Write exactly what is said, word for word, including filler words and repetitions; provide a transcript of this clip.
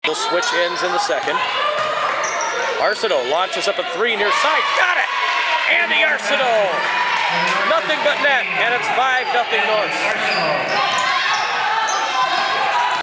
We'll switch ends in the second. Arsenault launches up a three near side. Got it! Andie Arsenault! Nothing but net, and it's five nothing North.